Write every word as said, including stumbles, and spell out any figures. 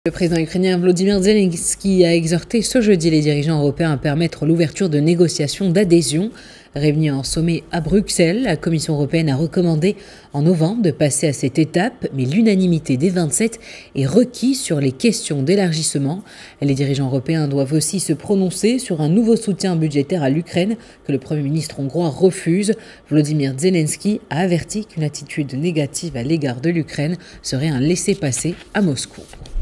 Le président ukrainien Volodymyr Zelensky a exhorté ce jeudi les dirigeants européens à permettre l'ouverture de négociations d'adhésion. Réunie en sommet à Bruxelles, la Commission européenne a recommandé en novembre de passer à cette étape, mais l'unanimité des vingt-sept est requise sur les questions d'élargissement. Les dirigeants européens doivent aussi se prononcer sur un nouveau soutien budgétaire à l'Ukraine que le Premier ministre hongrois refuse. Volodymyr Zelensky a averti qu'une attitude négative à l'égard de l'Ukraine serait un laissez-passer à Moscou.